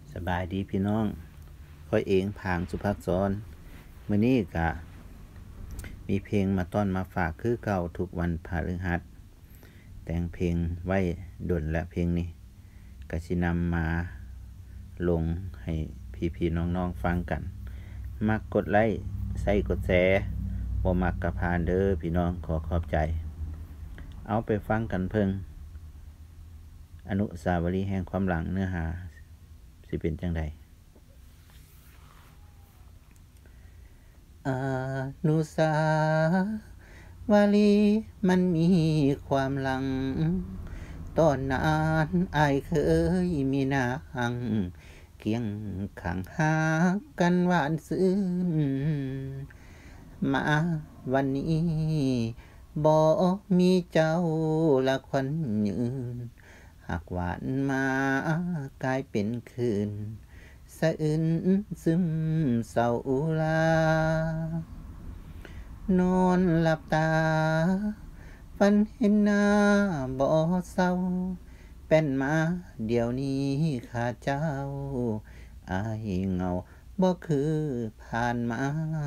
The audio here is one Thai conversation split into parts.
สบายดีพี่น้องค่อยเองผางสุภักษรมื้อนี้ก็มีเพลงมาต้อนมาฝากคือเก่าทุกวันพฤหัสแต่งเพลงไว้ดนและเพลงนี้ก็สินำมาลงให้พี่ๆน้องๆฟังกันมักกดไลค์ใส่กดแชร์บ่มักก็ผ่านเด้อพี่น้องขอขอบใจเอาไปฟังกันเพิ่งอนุสาวรีย์แห่งความหลังเนื้อหาสิเป็นจังใดอนุสาวรีย์มันมีความหลังตอนนั้นอายเคยมีนางเคียงข้างหากันหวานซื่นมาวันนี้บ่มีเจ้าละควันยืนหากหวานมากลายเป็นคืนสะอื้นซึมเศร้าลานอนหลับตาฝันเห็นหน้าบ่เศร้าเป็นมาเดี๋ยวนี้ข้าเจ้าอายเหงาบ่คือผ่านมา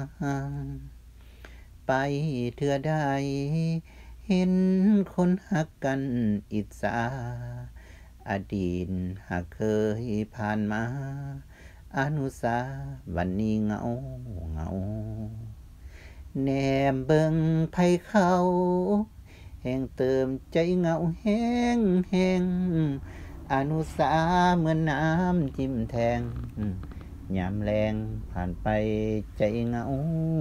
ไปเทื่อใดเห็นคนฮักกันอิจฉาอดีตหากเคยผ่านมาอนุสาวันนี้เหงาแนมเบิ่งไผเขาแห่งเติมใจเหงาแห้งอนุสาเหมือนน้ำจิ้มแทงยามแรงผ่านไปใจเหงา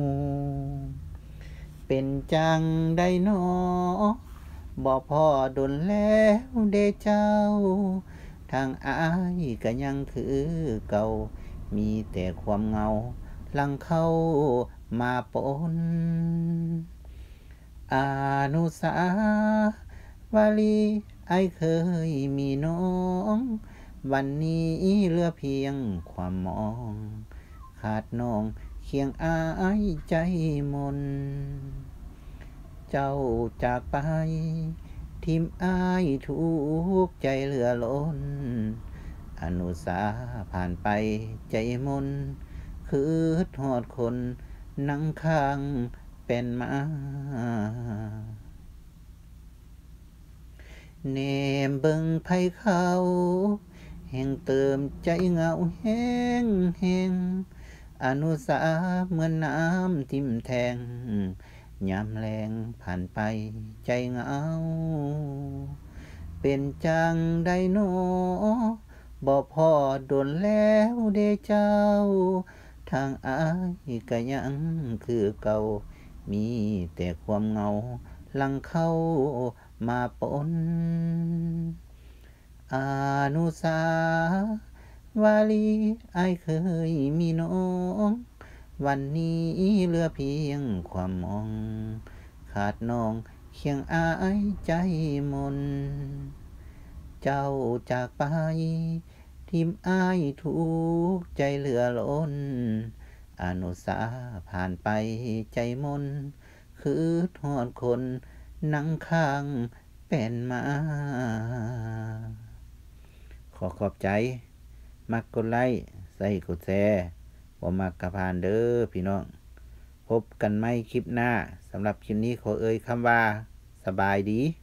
เป็นจังได้น้อบ่พอดนแล้วเด้เจ้าทางอายก็ยังคือเก่ามีแต่ความเหงาลังเข้ามาปนอนุสาวรีย์อายเคยมีน้องวันนี้เหลือเพียงความมองขาดน้องเคียงอายใจมนเจ้าจากไปทิมอายทุกใจเหลือล้นอนุสาผ่านไปใจมนคือทอดคนนั่งข้างเป็นมาเนมเบิ่งไผเขาแห่งเติมใจเหงาแห้งอนุสาเหมือนน้ำทิ่มแทงยามแรงผ่านไปใจเหงาเป็นจังได้น้อบ่พอดนแล้วเด้เจ้าทางอายก็ยังคือเก่ามีแต่ความเหงาลังเข้ามาปนอนุสาวรีย์อายเคยมีน้องวันนี้เหลือเพียงความมองขาดน้องเคียงอายใจมนเจ้าจากไปทิมอายทุกใจเหลือล้นอนุสาผ่านไปใจมนคือทอดคนนั่งข้างเป็นมาขอขอบใจมักกดไลค์ใส่กดแชร์บ่มักกะผ่านเด้อพี่น้องพบกันใหม่คลิปหน้าสำหรับคลิปนี้ขอคำว่าสบายดี